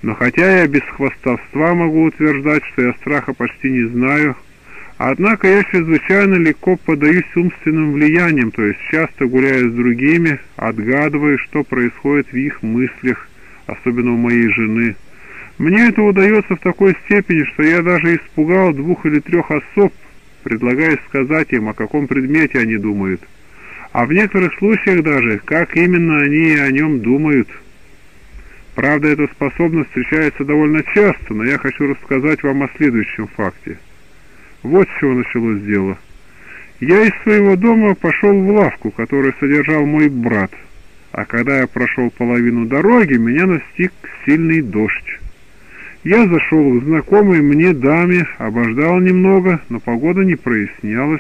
Но хотя я без хвастовства могу утверждать, что я страха почти не знаю, однако я чрезвычайно легко поддаюсь умственным влияниям, то есть часто гуляя с другими, отгадывая, что происходит в их мыслях, особенно у моей жены. Мне это удается в такой степени, что я даже испугал 2 или 3 особ, предлагая сказать им, о каком предмете они думают, а в некоторых случаях даже, как именно они о нем думают. Правда, эта способность встречается довольно часто, но я хочу рассказать вам о следующем факте. Вот с чего началось дело. Я из своего дома пошел в лавку, которую содержал мой брат, а когда я прошел половину дороги, меня настиг сильный дождь. Я зашел к знакомой мне даме, обождал немного, но погода не прояснялась.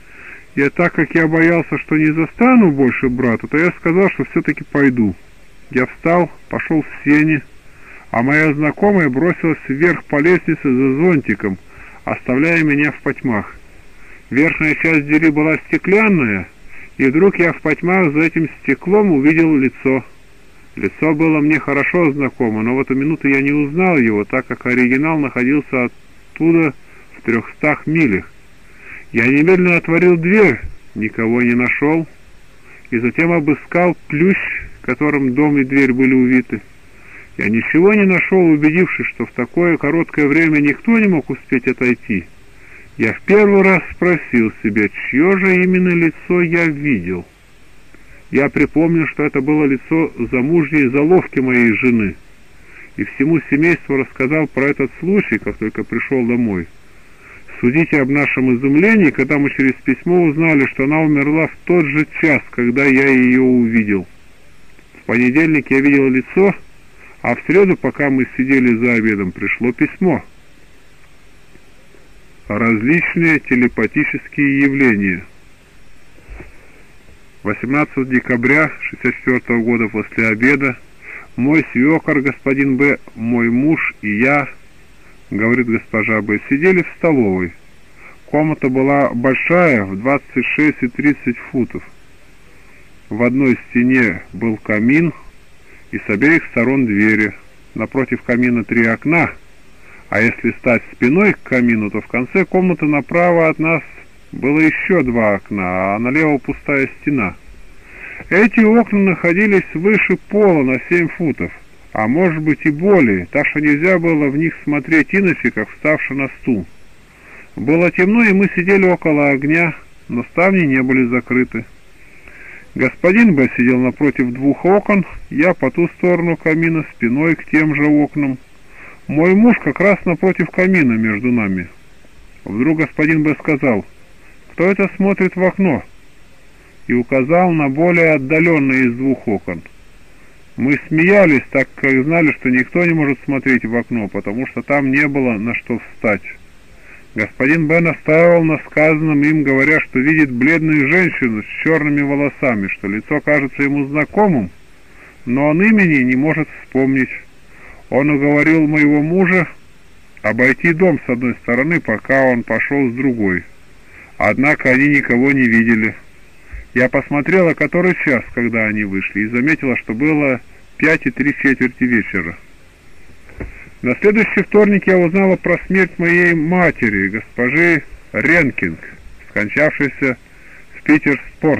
И так как я боялся, что не застану больше брата, то я сказал, что все-таки пойду. Я встал, пошел в сени, а моя знакомая бросилась вверх по лестнице за зонтиком, оставляя меня в потьмах. Верхняя часть двери была стеклянная, и вдруг я в потьмах за этим стеклом увидел лицо. Лицо было мне хорошо знакомо, но в эту минуту я не узнал его, так как оригинал находился оттуда в 300 милях. Я немедленно отворил дверь, никого не нашел, и затем обыскал плющ, которым дом и дверь были увиты. Я ничего не нашел, убедившись, что в такое короткое время никто не мог успеть отойти. Я в первый раз спросил себя, чье же именно лицо я видел. Я припомнил, что это было лицо замужней заловки моей жены, и всему семейству рассказал про этот случай, как только пришел домой. Судите об нашем изумлении, когда мы через письмо узнали, что она умерла в тот же час, когда я ее увидел. В понедельник я видел лицо, а в среду, пока мы сидели за обедом, пришло письмо. Различные телепатические явления. 18 декабря 1964 года после обеда мой свекор, господин Б., мой муж и я, говорит госпожа Б., сидели в столовой. Комната была большая, в 26 и 30 футов. В одной стене был камин, и с обеих сторон двери. Напротив камина 3 окна, а если стать спиной к камину, то в конце комнаты направо от нас было еще 2 окна, а налево пустая стена. Эти окна находились выше пола на 7 футов, а может быть и более, так что нельзя было в них смотреть иначе, как вставши на стул. Было темно, и мы сидели около огня, но ставни не были закрыты. Господин Б. сидел напротив 2 окон, я по ту сторону камина, спиной к тем же окнам. Мой муж как раз напротив камина между нами. Вдруг господин Б. сказал: «Кто это смотрит в окно?» и указал на более отдаленное из 2 окон. Мы смеялись, так как знали, что никто не может смотреть в окно, потому что там не было на что встать. Господин Б. настаивал на сказанном им, говоря, что видит бледную женщину с черными волосами, что лицо кажется ему знакомым, но он имени не может вспомнить. Он уговорил моего мужа обойти дом с одной стороны, пока он пошел с другой. Однако они никого не видели. Я посмотрела, который час, когда они вышли, и заметила, что было 5 3/4 вечера. На следующий вторник я узнала про смерть моей матери, госпожи Ренкинг, скончавшейся в Питерспорт,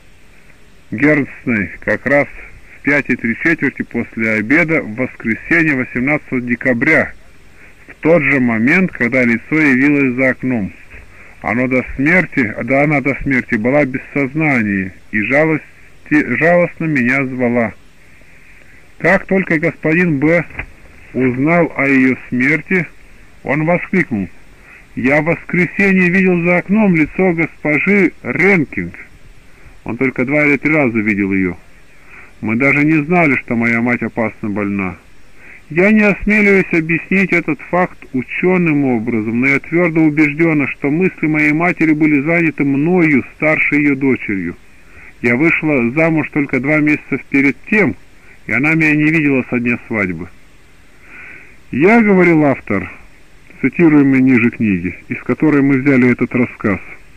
Гернсной, как раз в 5 3/4 после обеда в воскресенье 18 декабря, в тот же момент, когда лицо явилось за окном. Она до смерти была без сознания и жалостно меня звала. Как только господин Б. узнал о ее смерти, он воскликнул: «Я в воскресенье видел за окном лицо госпожи Ренкинг». Он только 2 или 3 раза видел ее. Мы даже не знали, что моя мать опасно больна. Я не осмеливаюсь объяснить этот факт ученым образом, но я твердо убеждена, что мысли моей матери были заняты мною, старшей ее дочерью. Я вышла замуж только 2 месяца перед тем, и она меня не видела со дня свадьбы. Я, говорил автор, цитируемый ниже книги, из которой мы взяли этот рассказ,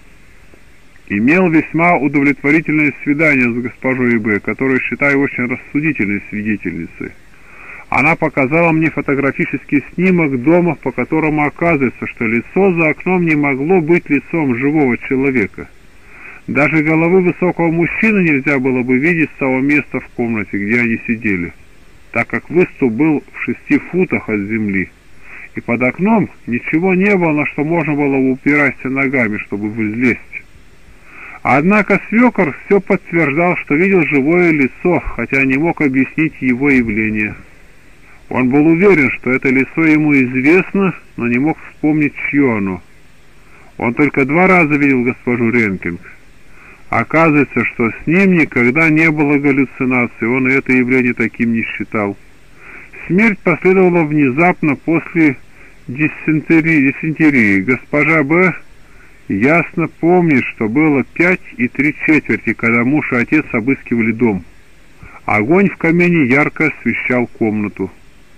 имел весьма удовлетворительное свидание с госпожой Б., которую считаю очень рассудительной свидетельницей. Она показала мне фотографический снимок дома, по которому оказывается, что лицо за окном не могло быть лицом живого человека. Даже головы высокого мужчины нельзя было бы видеть с того места в комнате, где они сидели, так как выступ был в 6 футах от земли, и под окном ничего не было, на что можно было упираться ногами, чтобы взлезть. Однако свекор все подтверждал, что видел живое лицо, хотя не мог объяснить его явление. Он был уверен, что это лицо ему известно, но не мог вспомнить, чье оно. Он только 2 раза видел госпожу Ренкинг. Оказывается, что с ним никогда не было галлюцинаций, он и это явление таким не считал. Смерть последовала внезапно после дизентерии. Госпожа Б. ясно помнит, что было 5 3/4, когда муж и отец обыскивали дом. Огонь в камине ярко освещал комнату.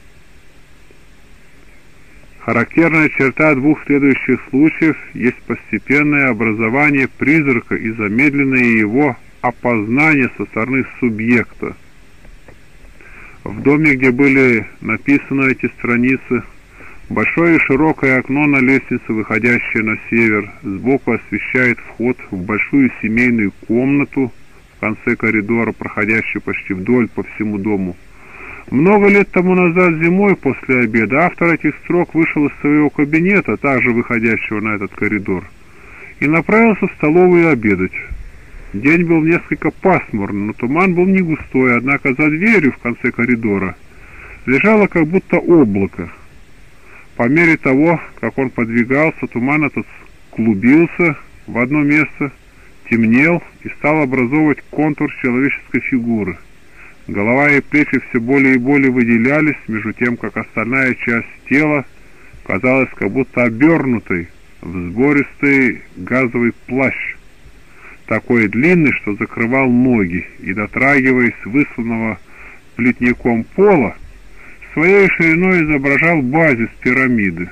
Характерная черта 2 следующих случаев есть постепенное образование призрака и замедленное его опознание со стороны субъекта. В доме, где были написаны эти страницы, большое и широкое окно на лестнице, выходящее на север, сбоку освещает вход в большую семейную комнату в конце коридора, проходящую почти вдоль по всему дому. Много лет тому назад зимой после обеда автор этих строк вышел из своего кабинета, также выходящего на этот коридор, и направился в столовую обедать. День был несколько пасмурный, но туман был не густой, однако за дверью в конце коридора лежало как будто облако. По мере того, как он подвигался, туман этот клубился в одно место, темнел и стал образовывать контур человеческой фигуры. Голова и плечи все более и более выделялись, между тем, как остальная часть тела казалась как будто обернутой в сбористый газовый плащ, такой длинный, что закрывал ноги, и, дотрагиваясь высланного плетником пола, своей шириной изображал базис пирамиды.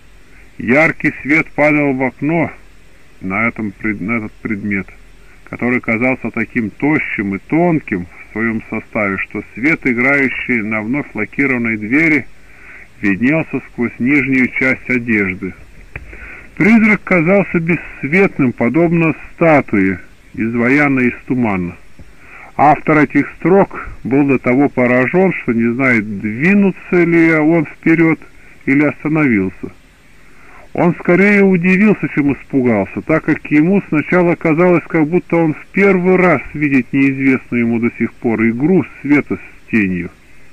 Яркий свет падал в окно на этот предмет, который казался таким тощим и тонким в своем составе, что свет, играющий на вновь лакированной двери, виднелся сквозь нижнюю часть одежды. Призрак казался бесцветным, подобно статуе, изваянной из тумана. Автор этих строк был до того поражен, что не знает, двинуться ли он вперед или остановился. Он скорее удивился, чем испугался, так как ему сначала казалось, как будто он в первый раз видит неизвестную ему до сих пор игру света с тенью.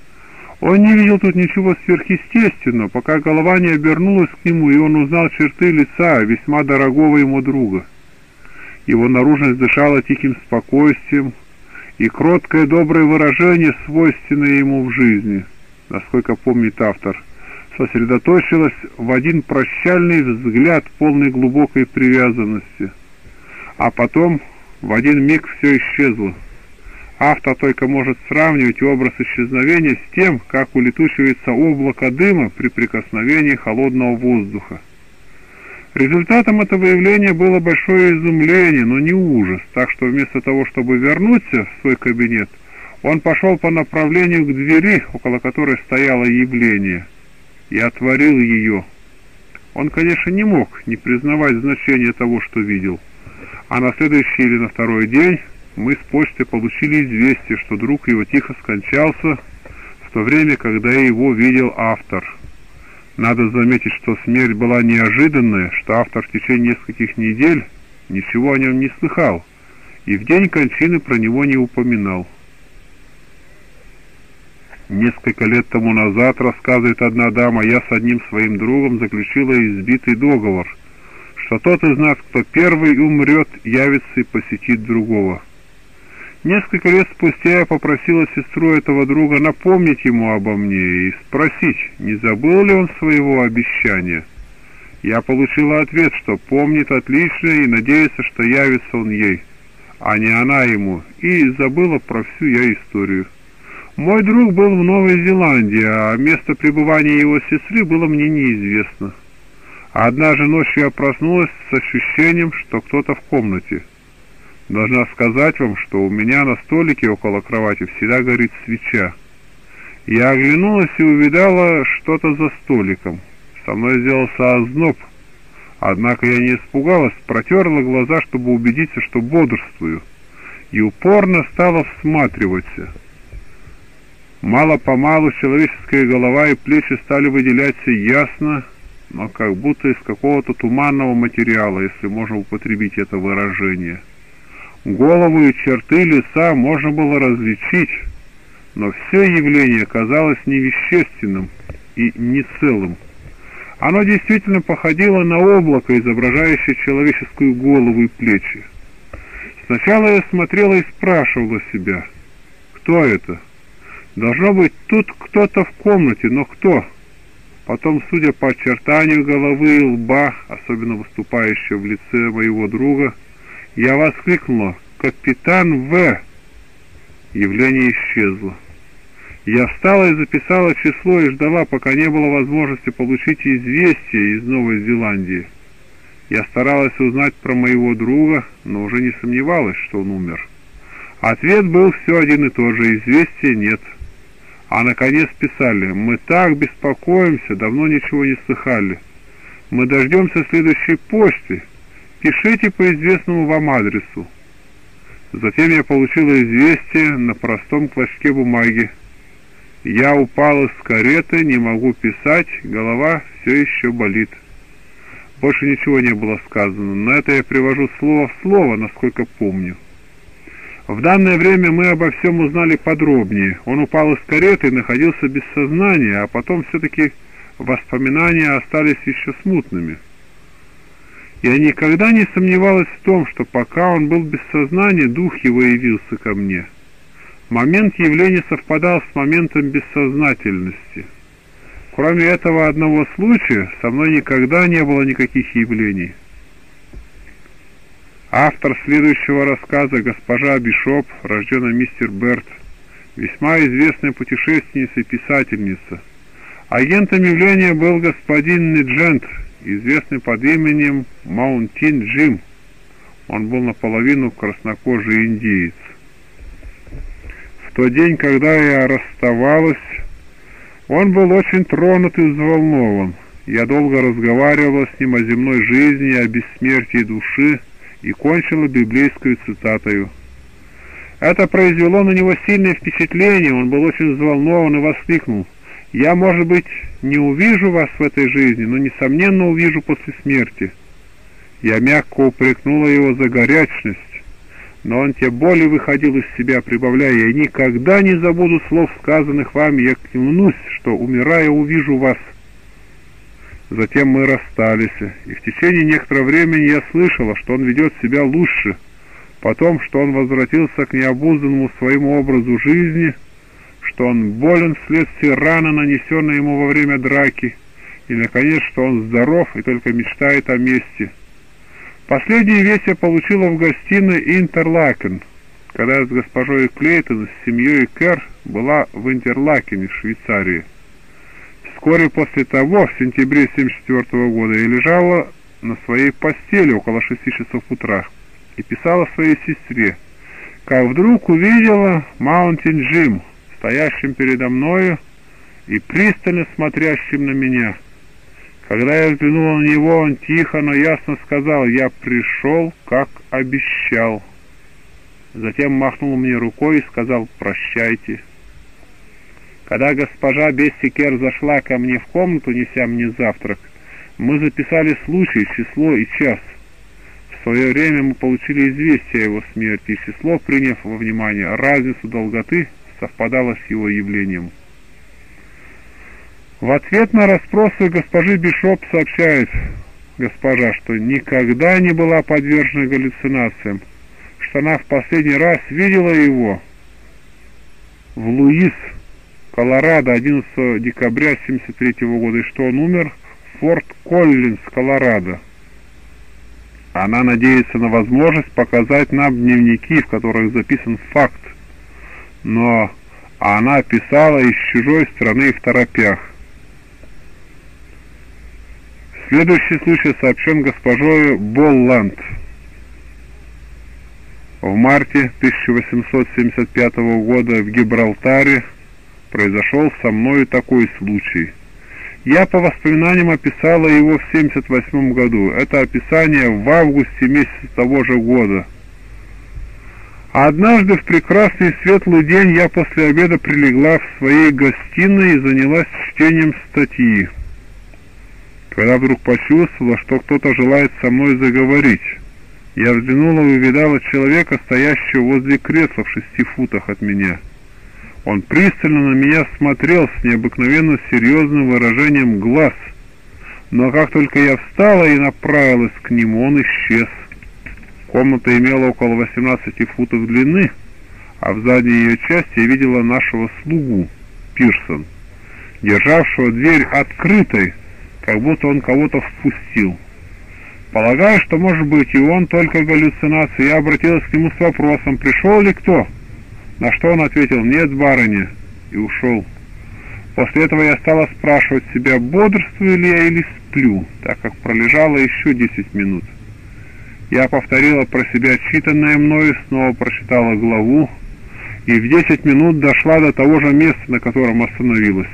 Он не видел тут ничего сверхъестественного, пока голова не обернулась к нему, и он узнал черты лица весьма дорогого ему друга. Его наружность дышала тихим спокойствием, и кроткое доброе выражение, свойственное ему в жизни, насколько помнит автор, сосредоточилось в один прощальный взгляд, полный глубокой привязанности. А потом в один миг все исчезло. Автор только может сравнивать образ исчезновения с тем, как улетучивается облако дыма при прикосновении холодного воздуха. Результатом этого явления было большое изумление, но не ужас, так что вместо того, чтобы вернуться в свой кабинет, он пошел по направлению к двери, около которой стояло явление, и отворил ее. Он, конечно, не мог не признавать значение того, что видел. А на следующий или на второй день мы с почты получили известие, что друг его тихо скончался в то время, когда его видел автор. Надо заметить, что смерть была неожиданная, что автор в течение нескольких недель ничего о нем не слыхал, и в день кончины про него не упоминал. Несколько лет тому назад, рассказывает одна дама, я с одним своим другом заключила избитый договор, что тот из нас, кто первый умрет, явится и посетит другого. Несколько лет спустя я попросила сестру этого друга напомнить ему обо мне и спросить, не забыл ли он своего обещания. Я получила ответ, что помнит отлично и надеется, что явится он ей, а не она ему, и забыла про всю я историю. Мой друг был в Новой Зеландии, а место пребывания его сестры было мне неизвестно. Однажды ночью я проснулась с ощущением, что кто-то в комнате. Должна сказать вам, что у меня на столике около кровати всегда горит свеча. Я оглянулась и увидала что-то за столиком. Со мной сделался озноб. Однако я не испугалась, протерла глаза, чтобы убедиться, что бодрствую, и упорно стала всматриваться. Мало-помалу человеческая голова и плечи стали выделяться ясно, но как будто из какого-то туманного материала, если можно употребить это выражение. Голову и черты лица можно было различить, но все явление казалось невещественным и нецелым. Оно действительно походило на облако, изображающее человеческую голову и плечи. Сначала я смотрела и спрашивала себя, кто это? Должно быть, тут кто-то в комнате, но кто? Потом, судя по очертанию головы и лба, особенно выступающего в лице моего друга, я воскликнула: «Капитан В!» Явление исчезло. Я встала и записала число и ждала, пока не было возможности получить известие из Новой Зеландии. Я старалась узнать про моего друга, но уже не сомневалась, что он умер. Ответ был все один и тот же: известия нет. А наконец писали: «Мы так беспокоимся, давно ничего не слыхали. Мы дождемся следующей почты. Пишите по известному вам адресу». Затем я получила известие на простом клочке бумаги. Я упала с кареты, не могу писать, голова все еще болит. Больше ничего не было сказано, но это я привожу слово в слово, насколько помню. В данное время мы обо всем узнали подробнее. Он упал из кареты и находился без сознания, а потом все-таки воспоминания остались еще смутными. Я никогда не сомневалась в том, что пока он был без сознания, дух его явился ко мне. Момент явления совпадал с моментом бессознательности. Кроме этого одного случая, со мной никогда не было никаких явлений. Автор следующего рассказа, госпожа Бишоп, рожденная мистер Берт, весьма известная путешественница и писательница. Агентом явления был господин Ниджент, известный под именем Маунтин Джим. Он был наполовину краснокожий индиец. В тот день, когда я расставалась, он был очень тронут и взволнован. Я долго разговаривала с ним о земной жизни, о бессмертии души, и кончила библейскую цитатою. Это произвело на него сильное впечатление, он был очень взволнован и воскликнул: «Я, может быть, не увижу вас в этой жизни, но, несомненно, увижу после смерти». Я мягко упрекнула его за горячность, но он тем более выходил из себя, прибавляя: «Я никогда не забуду слов, сказанных вами, я клянусь, что, умирая, увижу вас». Затем мы расстались, и в течение некоторого времени я слышала, что он ведет себя лучше, потом, что он возвратился к необузданному своему образу жизни, что он болен вследствие раны, нанесенной ему во время драки, и, наконец, что он здоров и только мечтает о мести. Последнюю весть я получила в гостиной Интерлакен, когда я с госпожой Клейтон, с семьей Кер была в Интерлакене, в Швейцарии. Вскоре после того, в сентябре 1974 года, я лежала на своей постели около 6 часов утра и писала своей сестре, как вдруг увидела Маунтин Джим, стоящим передо мною и пристально смотрящим на меня. Когда я взглянула на него, он тихо, но ясно сказал: «Я пришел, как обещал». Затем махнул мне рукой и сказал: «Прощайте». Когда госпожа Бесси Кер зашла ко мне в комнату, неся мне завтрак, мы записали случай, число и час. В свое время мы получили известие о его смерти, и число, приняв во внимание разницу долготы, совпадало с его явлением. В ответ на расспросы госпожи Бишоп сообщает госпожа, что никогда не была подвержена галлюцинациям, что она в последний раз видела его в Луис, Колорадо, 11 декабря 1973 года, и что он умер в Форт Коллинс, Колорадо. Она надеется на возможность показать нам дневники, в которых записан факт, но она писала из чужой страны в торопях. Следующий случай сообщен госпожой Болланд. В марте 1875 года в Гибралтаре произошел со мною такой случай. Я по воспоминаниям описала его в 78 году. Это описание в августе месяце того же года. А однажды в прекрасный светлый день я после обеда прилегла в своей гостиной и занялась чтением статьи, когда вдруг почувствовала, что кто-то желает со мной заговорить. Я взглянула и увидала человека, стоящего возле кресла в 6 футах от меня. Он пристально на меня смотрел с необыкновенно серьезным выражением глаз, но как только я встала и направилась к нему, он исчез. Комната имела около 18 футов длины, а в задней ее части я видела нашего слугу, Пирсон, державшего дверь открытой, как будто он кого-то впустил. Полагаю, что, может быть, и он только галлюцинации. Я обратилась к нему с вопросом, пришел ли кто? На что он ответил, нет, барыня, и ушел. После этого я стала спрашивать себя, бодрствую ли я или сплю, так как пролежала еще 10 минут. Я повторила про себя читанное мною, снова прочитала главу, и в 10 минут дошла до того же места, на котором остановилась.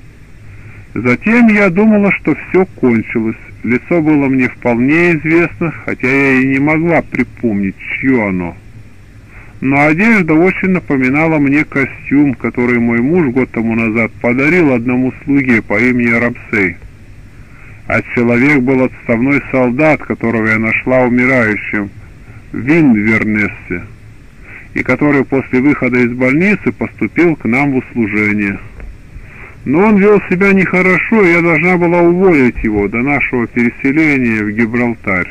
Затем я думала, что все кончилось. Лицо было мне вполне известно, хотя я и не могла припомнить, чье оно. Но одежда очень напоминала мне костюм, который мой муж год тому назад подарил одному слуге по имени Рамсей. А человек был отставной солдат, которого я нашла умирающим в Инвернессе, и который после выхода из больницы поступил к нам в услужение. Но он вел себя нехорошо, и я должна была уволить его до нашего переселения в Гибралтар.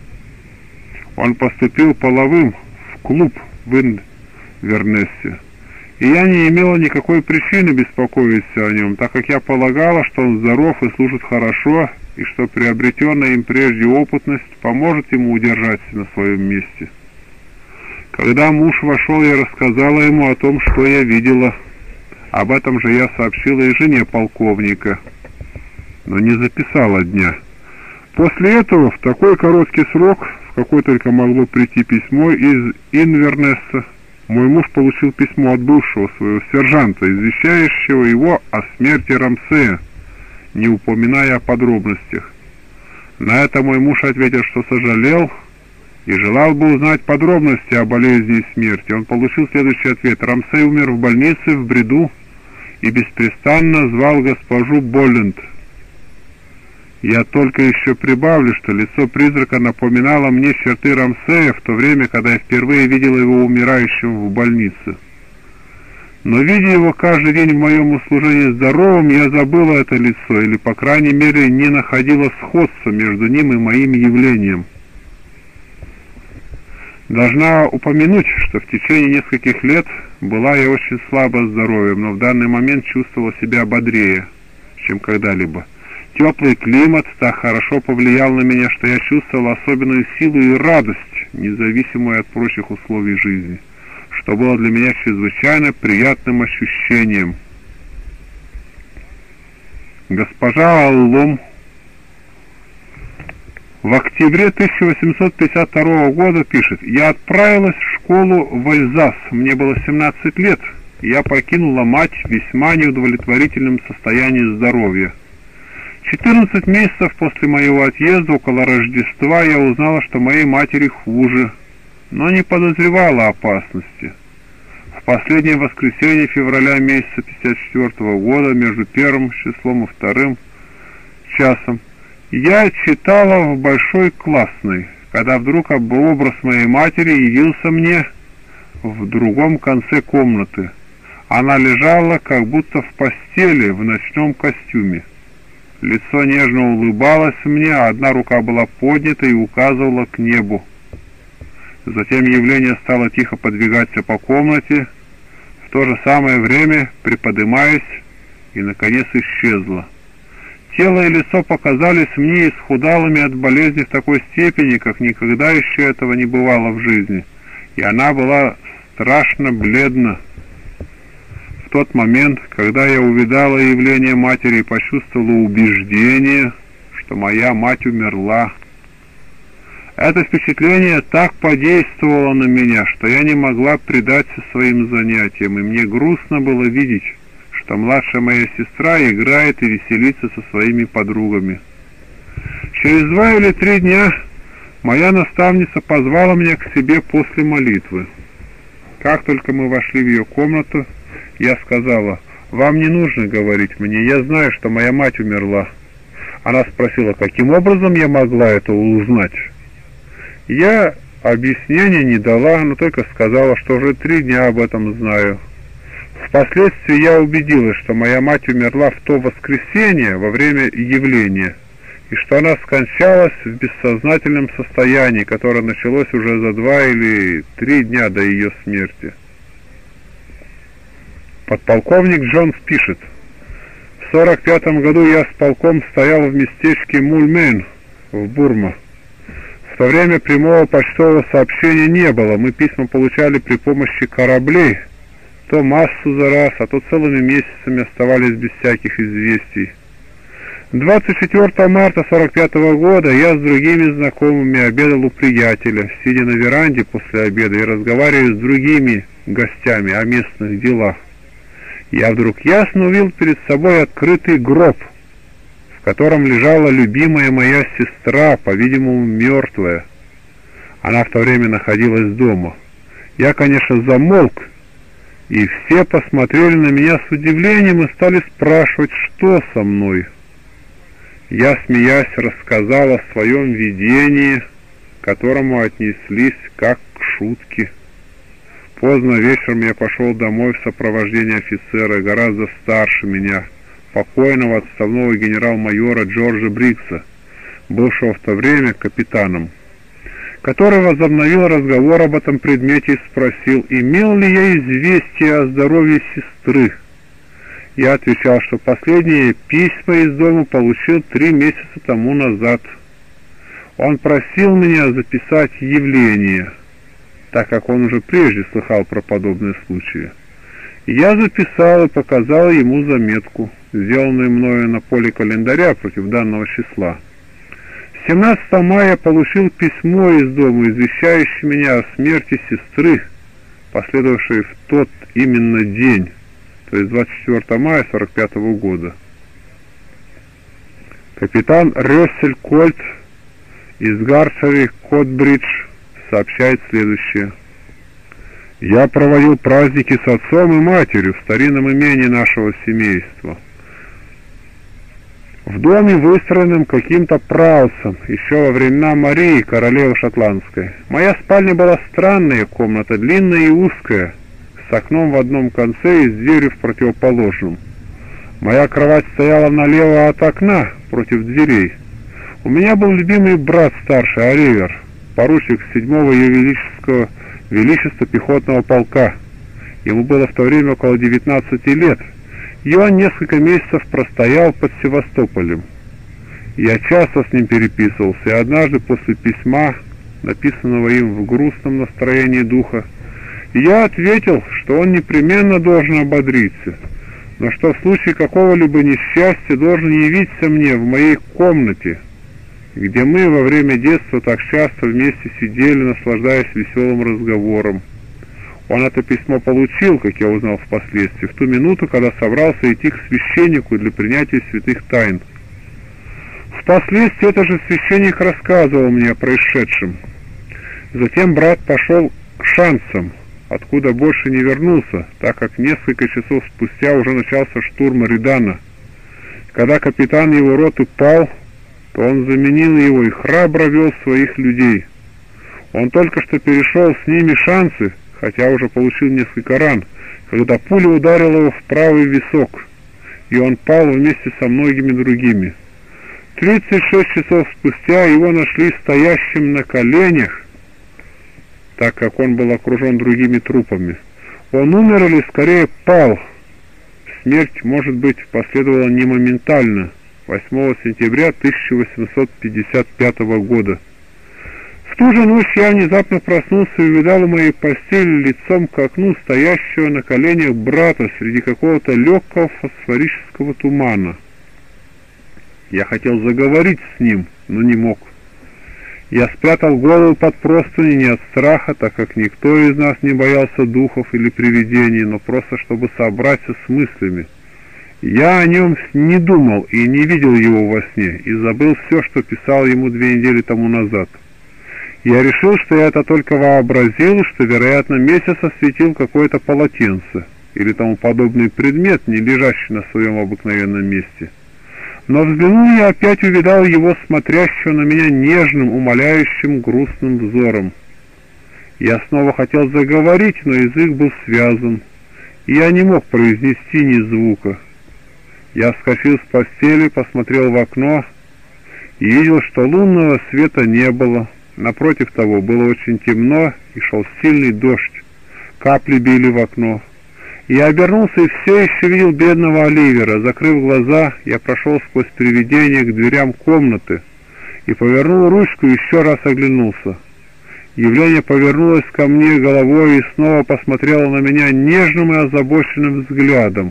Он поступил половым в клуб в Инвернессе, и я не имела никакой причины беспокоиться о нем, так как я полагала, что он здоров и служит хорошо, и что приобретенная им прежде опытность поможет ему удержаться на своем месте. Когда муж вошел, я рассказала ему о том, что я видела. Об этом же я сообщила и жене полковника, но не записала дня. После этого, в такой короткий срок, в какой только могло прийти письмо из Инвернесса, мой муж получил письмо от бывшего своего сержанта, извещающего его о смерти Рамсея, не упоминая о подробностях. На это мой муж ответил, что сожалел и желал бы узнать подробности о болезни и смерти. Он получил следующий ответ. Рамсей умер в больнице в бреду и беспрестанно звал госпожу Болленд. Я только еще прибавлю, что лицо призрака напоминало мне черты Рамсея в то время, когда я впервые видела его умирающим в больнице. Но, видя его каждый день в моем услужении здоровым, я забыла это лицо, или, по крайней мере, не находила сходства между ним и моим явлением. Должна упомянуть, что в течение нескольких лет была я очень слабо здоровьем, но в данный момент чувствовала себя бодрее, чем когда-либо. Теплый климат так хорошо повлиял на меня, что я чувствовала особенную силу и радость, независимую от прочих условий жизни, что было для меня чрезвычайно приятным ощущением. Госпожа Аллом в октябре 1852 года пишет: «Я отправилась в школу в Альзас, мне было 17 лет, и я покинула мать в весьма неудовлетворительном состоянии здоровья. 14 месяцев после моего отъезда, около Рождества, я узнала, что моей матери хуже, но не подозревала опасности. В последнее воскресенье февраля месяца 1954 года, между первым числом и вторым часом, я читала в большой классной, когда вдруг образ моей матери явился мне в другом конце комнаты. Она лежала как будто в постели в ночном костюме. Лицо нежно улыбалось мне, а одна рука была поднята и указывала к небу. Затем явление стало тихо подвигаться по комнате, в то же самое время приподнимаясь, и, наконец, исчезло. Тело и лицо показались мне исхудалыми от болезни в такой степени, как никогда еще этого не бывало в жизни, и она была страшно бледна. В тот момент, когда я увидала явление матери и почувствовала убеждение, что моя мать умерла, это впечатление так подействовало на меня, что я не могла предаться своим занятиям, и мне грустно было видеть, что младшая моя сестра играет и веселится со своими подругами. Через 2 или 3 дня моя наставница позвала меня к себе после молитвы. Как только мы вошли в ее комнату, я сказала: «Вам не нужно говорить мне, я знаю, что моя мать умерла». Она спросила, каким образом я могла это узнать. Я объяснения не дала, но только сказала, что уже 3 дня об этом знаю. Впоследствии я убедилась, что моя мать умерла в то воскресенье во время явления, и что она скончалась в бессознательном состоянии, которое началось уже за 2 или 3 дня до ее смерти. Подполковник Джонс пишет: в 1945 году я с полком стоял в местечке Мульмен в Бурма. В то время прямого почтового сообщения не было, мы письма получали при помощи кораблей, то массу за раз, а то целыми месяцами оставались без всяких известий. 24 марта 1945 года я с другими знакомыми обедал у приятеля, сидя на веранде после обеда и разговаривая с другими гостями о местных делах. Я вдруг ясно увидел перед собой открытый гроб, в котором лежала любимая моя сестра, по-видимому, мертвая. Она в то время находилась дома. Я, конечно, замолк, и все посмотрели на меня с удивлением и стали спрашивать, что со мной. Я, смеясь, рассказал о своем видении, к которому отнеслись как к шутке. Поздно вечером я пошел домой в сопровождении офицера, гораздо старше меня, покойного отставного генерал-майора Джорджа Брикса, бывшего в то время капитаном, который возобновил разговор об этом предмете и спросил, имел ли я известие о здоровье сестры. Я отвечал, что последние письма из дома получил 3 месяца тому назад. Он просил меня записать явление, так как он уже прежде слыхал про подобные случаи. Я записал и показал ему заметку, сделанную мною на поле календаря против данного числа. 17 мая я получил письмо из дома, извещающее меня о смерти сестры, последовавшей в тот именно день, то есть 24 мая 1945 года. Капитан Рёссель Кольт из Гаршери Котбридж сообщает следующее. Я проводил праздники с отцом и матерью в старинном имении нашего семейства. В доме, выстроенном каким-то Праусом, еще во времена Марии, королевы шотландской. Моя спальня была странная комната, длинная и узкая, с окном в одном конце и с дверью в противоположном. Моя кровать стояла налево от окна, против дверей. У меня был любимый брат старший, Оливер, поручик 7-го Ее Величества пехотного полка. Ему было в то время около 19 лет, и он несколько месяцев простоял под Севастополем. Я часто с ним переписывался, и однажды после письма, написанного им в грустном настроении духа, я ответил, что он непременно должен ободриться, но что в случае какого-либо несчастья должен явиться мне в моей комнате, где мы во время детства так часто вместе сидели, наслаждаясь веселым разговором. Он это письмо получил, как я узнал впоследствии, в ту минуту, когда собрался идти к священнику для принятия святых тайн. Впоследствии этот же священник рассказывал мне о происшедшем. Затем брат пошел к Шанцам, откуда больше не вернулся, так как несколько часов спустя уже начался штурм Редана. Когда капитан его роты пал, то он заменил его и храбро вел своих людей. Он только что перешел с ними Шанцы, хотя уже получил несколько ран, когда пуля ударила его в правый висок, и он пал вместе со многими другими. 36 часов спустя его нашли стоящим на коленях, так как он был окружен другими трупами. Он умер или скорее пал. Смерть, может быть, последовала не моментально, 8 сентября 1855 года. В ту же ночь я внезапно проснулся и увидал у моей постели лицом к окну стоящего на коленях брата среди какого-то легкого фосфорического тумана. Я хотел заговорить с ним, но не мог. Я спрятал голову под простыни не от страха, так как никто из нас не боялся духов или привидений, но просто чтобы собраться с мыслями, Я о нем не думал и не видел его во сне, и забыл все, что писал ему 2 недели тому назад. Я решил, что я это только вообразил, что, вероятно, месяц осветил какое-то полотенце или тому подобный предмет, не лежащий на своем обыкновенном месте. Но взглянул я, опять увидал его, смотрящего на меня нежным, умоляющим, грустным взором. Я снова хотел заговорить, но язык был связан, и я не мог произнести ни звука. Я вскочил с постели, посмотрел в окно и видел, что лунного света не было. Напротив того, было очень темно, и шел сильный дождь. Капли били в окно. Я обернулся и все еще видел бедного Оливера. Закрыв глаза, я прошел сквозь привидение к дверям комнаты и повернул ручку и еще раз оглянулся. Явление повернулось ко мне головой и снова посмотрело на меня нежным и озабоченным взглядом.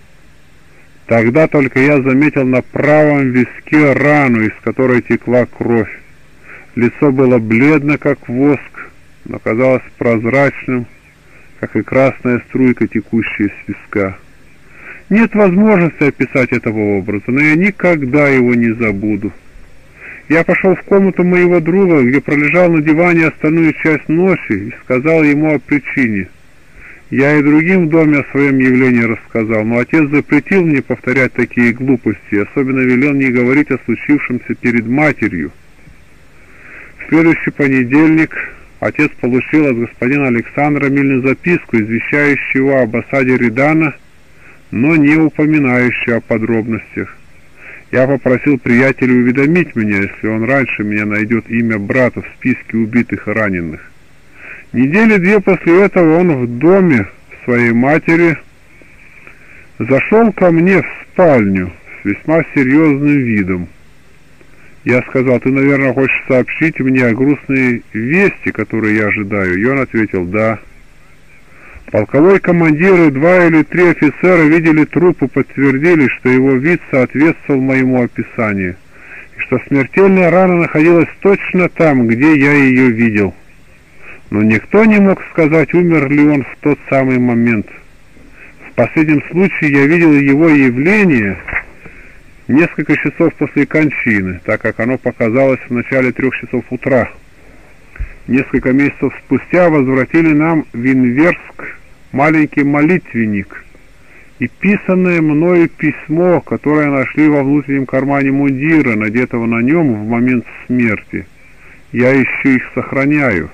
Тогда только я заметил на правом виске рану, из которой текла кровь. Лицо было бледно, как воск, но казалось прозрачным, как и красная струйка, текущая с виска. Нет возможности описать этого образа, но я никогда его не забуду. Я пошел в комнату моего друга, где пролежал на диване остальную часть ночи, и сказал ему о причине. Я и другим в доме о своем явлении рассказал, но отец запретил мне повторять такие глупости, особенно велел не говорить о случившемся перед матерью. В следующий понедельник отец получил от господина Александра Мильну записку, извещающую его об осаде Редана, но не упоминающую о подробностях. Я попросил приятеля уведомить меня, если он раньше меня найдет имя брата в списке убитых и раненых. Недели 2 после этого он в доме своей матери зашел ко мне в спальню с весьма серьезным видом. Я сказал: ты, наверное, хочешь сообщить мне о грустной вести, которую я ожидаю? И он ответил: да. Полковой командир и 2 или 3 офицера видели труп и подтвердили, что его вид соответствовал моему описанию, и что смертельная рана находилась точно там, где я ее видел. Но никто не мог сказать, умер ли он в тот самый момент. В последнем случае я видел его явление несколько часов после кончины, так как оно показалось в начале 3 часов утра. Несколько месяцев спустя возвратили нам в Инверск маленький молитвенник и писанное мною письмо, которое нашли во внутреннем кармане мундира, надетого на нем в момент смерти. Я еще их сохраняю.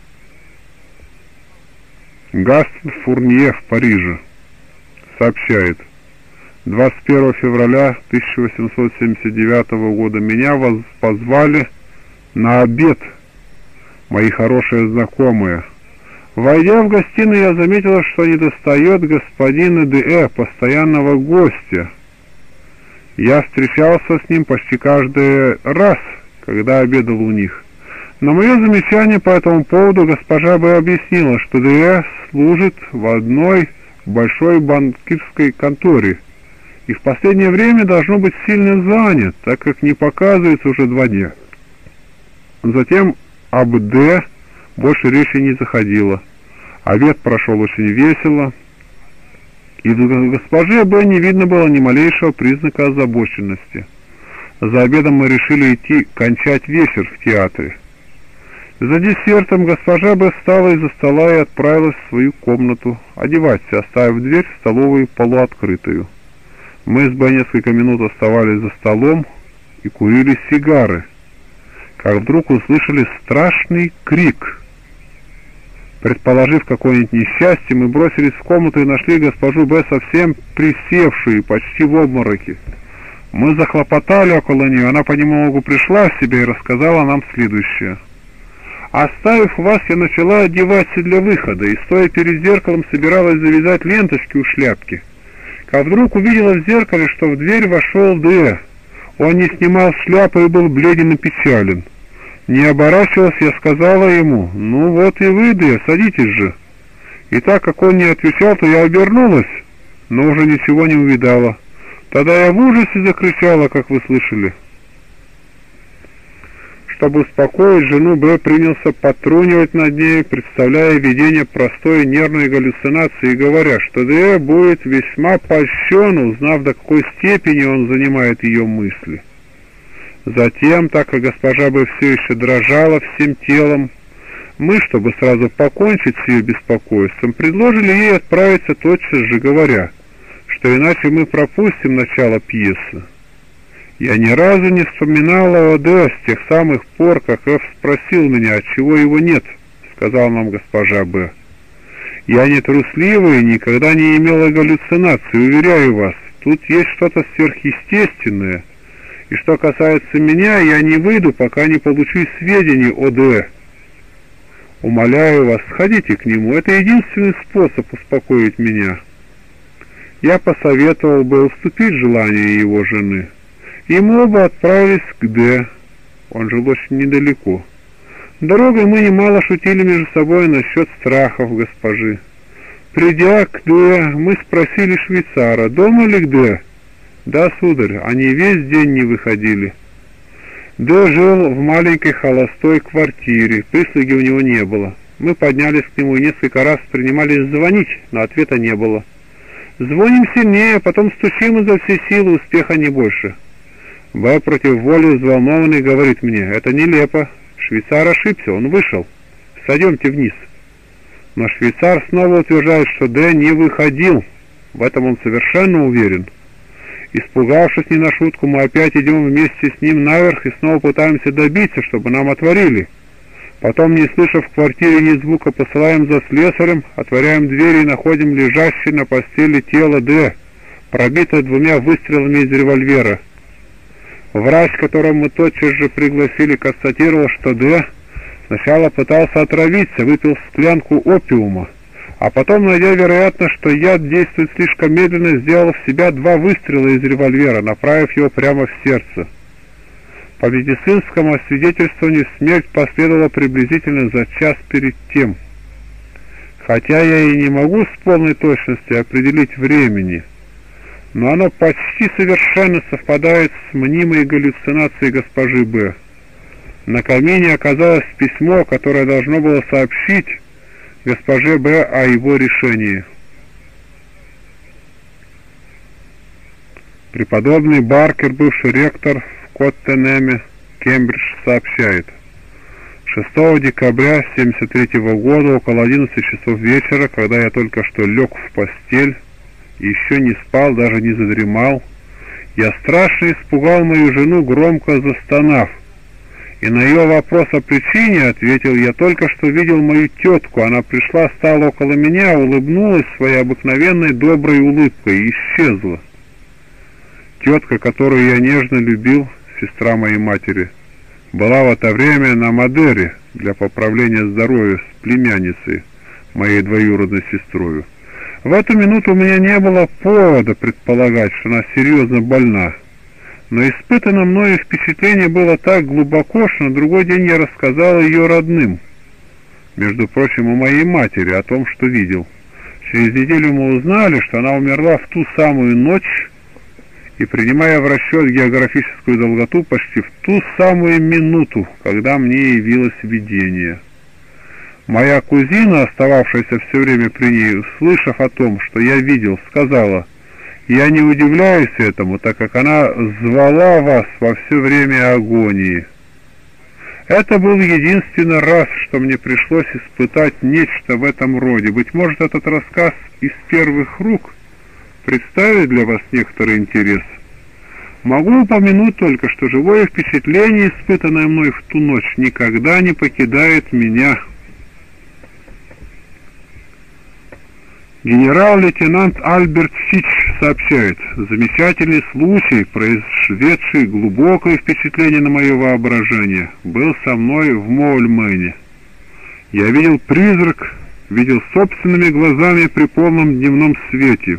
Гастон Фурнье в Париже сообщает: 21 февраля 1879 года меня позвали на обед мои хорошие знакомые. Войдя в гостиную, я заметила, что недостает господина Д.Э., постоянного гостя. Я встречался с ним почти каждый раз, когда обедал у них. На мое замечание по этому поводу госпожа Б. объяснила, что Д.Э. служит в одной большой банкирской конторе и в последнее время должно быть сильно занят, так как не показывается уже 2 дня. Затем об Д. больше речи не заходило. Обед прошел очень весело, и в госпоже Б. не видно было ни малейшего признака озабоченности. За обедом мы решили идти кончать вечер в театре. За десертом госпожа Б. встала из-за стола и отправилась в свою комнату одеваться, оставив дверь в столовую полуоткрытую. Мы с Б. несколько минут оставались за столом и курили сигары, как вдруг услышали страшный крик. Предположив какое-нибудь несчастье, мы бросились в комнату и нашли госпожу Б. совсем присевшую, почти в обмороке. Мы захлопотали около нее, она понемногу пришла в себя и рассказала нам следующее. Оставив вас, я начала одеваться для выхода, и, стоя перед зеркалом, собиралась завязать ленточки у шляпки. Как вдруг увидела в зеркале, что в дверь вошел Д. Он не снимал шляпы и был бледен и печален. Не оборачиваясь, я сказала ему: ну вот и вы, Д, садитесь же. И так как он не отвечал, то я обернулась, но уже ничего не увидала. Тогда я в ужасе закричала, как вы слышали. чтобы успокоить жену, Б. принялся потрунивать над ней, представляя видение простой нервной галлюцинации и говоря, что Д. будет весьма польщен, узнав, до какой степени он занимает ее мысли. Затем, так как госпожа Б. все еще дрожала всем телом, мы, чтобы сразу покончить с ее беспокойством, предложили ей отправиться тотчас же, говоря, что иначе мы пропустим начало пьесы. Я ни разу не вспоминала о Д. с тех самых пор, как Ф. спросил меня, отчего его нет, сказала нам госпожа Б. Я не трусливая и никогда не имела галлюцинаций, уверяю вас, тут есть что-то сверхъестественное. И что касается меня, я не выйду, пока не получу сведений о Д. Умоляю вас, сходите к нему, это единственный способ успокоить меня. Я посоветовал бы уступить желанию его жены. И мы оба отправились к Д. Он жил очень недалеко. Дорогой мы немало шутили между собой насчет страхов госпожи. Придя к Д, мы спросили швейцара, дома ли Д? Да, сударь, они весь день не выходили. Д жил в маленькой холостой квартире, прислуги у него не было. Мы поднялись к нему и несколько раз принимались звонить, но ответа не было. Звоним сильнее, потом стучим изо всей силы, успеха не больше. Б. против воли взволнованный говорит мне, это нелепо, швейцар ошибся, он вышел, сойдемте вниз. Но швейцар снова утверждает, что Д. не выходил, в этом он совершенно уверен. Испугавшись не на шутку, мы опять идем вместе с ним наверх и снова пытаемся добиться, чтобы нам отворили. Потом, не слышав в квартире ни звука, посылаем за слесарем, отворяем двери и находим лежащее на постели тело Д., пробитое 2 выстрелами из револьвера. Врач, которого мы тотчас же пригласили, констатировал, что Д. сначала пытался отравиться, выпил склянку опиума, а потом, найдя вероятно, что яд действует слишком медленно, сделал в себя 2 выстрела из револьвера, направив его прямо в сердце. По медицинскому освидетельствованию смерть последовала приблизительно за час перед тем. Хотя я и не могу с полной точностью определить времени, но оно почти совершенно совпадает с мнимой галлюцинацией госпожи Б. На камине оказалось письмо, которое должно было сообщить госпоже Б. о его решении. Преподобный Баркер, бывший ректор в Коттенеме, Кембридж, сообщает: 6 декабря 1973 года около 11 часов вечера, когда я только что лег в постель и еще не спал, даже не задремал, я страшно испугал мою жену, громко застонав, и на ее вопрос о причине ответил: я только что видел мою тетку, она пришла, стала около меня, улыбнулась своей обыкновенной доброй улыбкой и исчезла. Тетка, которую я нежно любил, сестра моей матери, была в это время на Мадере для поправления здоровья с племянницей, моей двоюродной сестрой. В эту минуту у меня не было повода предполагать, что она серьезно больна, но испытанное мною впечатление было так глубоко, что на другой день я рассказал ее родным, между прочим, у моей матери, о том, что видел. Через неделю мы узнали, что она умерла в ту самую ночь, и, принимая в расчет географическую долготу, почти в ту самую минуту, когда мне явилось видение. Моя кузина, остававшаяся все время при ней, услышав о том, что я видел, сказала: «Я не удивляюсь этому, так как она звала вас во все время агонии». Это был единственный раз, что мне пришлось испытать нечто в этом роде. Быть может, этот рассказ из первых рук представит для вас некоторый интерес. Могу упомянуть только, что живое впечатление, испытанное мной в ту ночь, никогда не покидает меня. Генерал-лейтенант Альберт Фич сообщает: замечательный случай, произведший глубокое впечатление на мое воображение, был со мной в Моульмене. Я видел призрак, видел собственными глазами при полном дневном свете.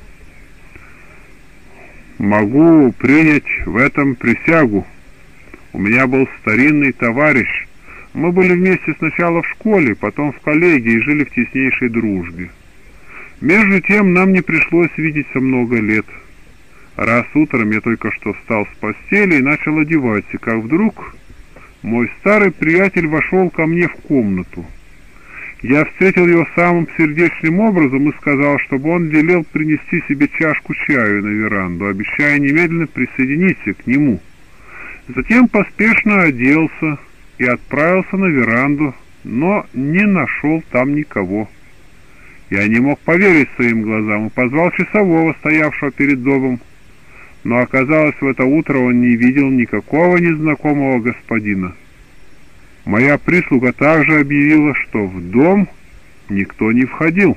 Могу принять в этом присягу. У меня был старинный товарищ. Мы были вместе сначала в школе, потом в коллегии и жили в теснейшей дружбе. Между тем нам не пришлось видеться много лет. Раз утром я только что встал с постели и начал одеваться, как вдруг Мой старый приятель вошел ко мне в комнату. Я встретил его самым сердечным образом и сказал, чтобы он велел принести себе чашку чаю на веранду, обещая немедленно присоединиться к нему. Затем поспешно оделся и отправился на веранду, но не нашел там никого. Я не мог поверить своим глазам и позвал часового, стоявшего перед домом, но оказалось, в это утро он не видел никакого незнакомого господина. Моя прислуга также объявила, что в дом никто не входил.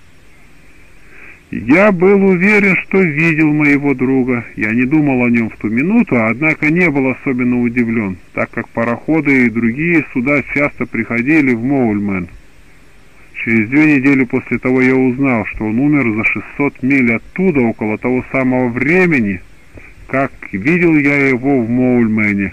Я был уверен, что видел моего друга. Я не думал о нем в ту минуту, однако не был особенно удивлен, так как пароходы и другие суда часто приходили в Моульмен. Через 2 недели после того я узнал, что он умер за 600 миль оттуда, около того самого времени, как видел я его в Моульмене.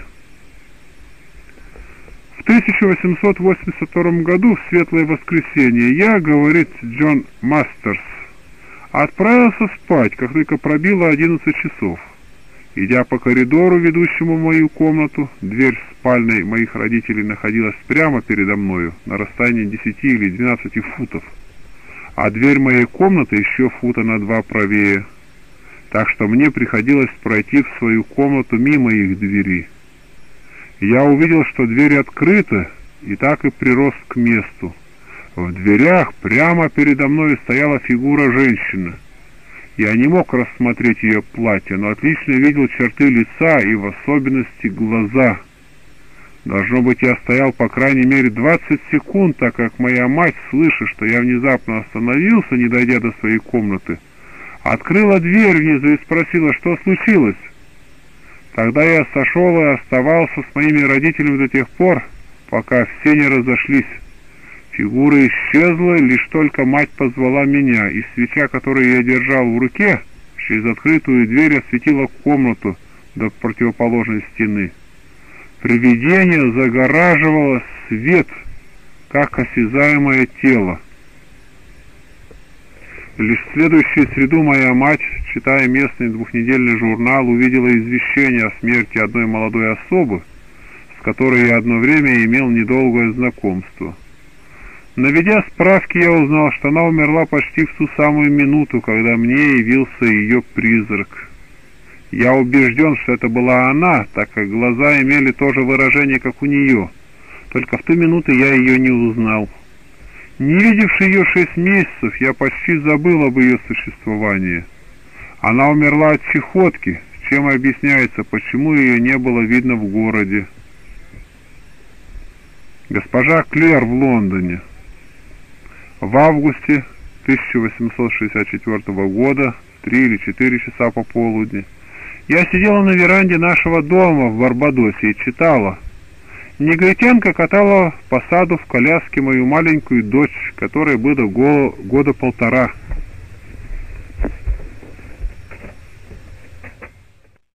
В 1882 году, в Светлое Воскресенье, я, говорит Джон Мастерс, отправился спать, как только пробило 11 часов. Идя по коридору, ведущему в мою комнату, дверь спальной моих родителей находилась прямо передо мною, на расстоянии 10 или 12 футов, а дверь моей комнаты еще фута на 2 правее, так что мне приходилось пройти в свою комнату мимо их двери. Я увидел, что дверь открыта, и так и прирос к месту. В дверях прямо передо мной стояла фигура женщины. Я не мог рассмотреть ее платье, но отлично видел черты лица и в особенности глаза. Должно быть, я стоял по крайней мере 20 секунд, так как моя мать, слыша, что я внезапно остановился, не дойдя до своей комнаты, открыла дверь внизу и спросила, что случилось. Тогда я сошел и оставался с моими родителями до тех пор, пока все не разошлись. Фигура исчезла, лишь только мать позвала меня, и свеча, которую я держал в руке, через открытую дверь осветила комнату до противоположной стены. Привидение загораживало свет, как осязаемое тело. Лишь в следующую среду моя мать, читая местный 2-недельный журнал, увидела извещение о смерти одной молодой особы, с которой я одно время имел недолгое знакомство. Наведя справки, я узнал, что она умерла почти в ту самую минуту, когда мне явился ее призрак. Я убежден, что это была она, так как глаза имели то же выражение, как у нее, только в ту минуту я ее не узнал. Не видевший ее 6 месяцев, я почти забыл об ее существовании. Она умерла от чехотки, с чем и объясняется, почему ее не было видно в городе. Госпожа Клер в Лондоне. В августе 1864 года, в 3 или 4 часа пополудни, я сидела на веранде нашего дома в Барбадосе и читала. Негритянка катала по саду в коляске мою маленькую дочь, которой было года 1,5.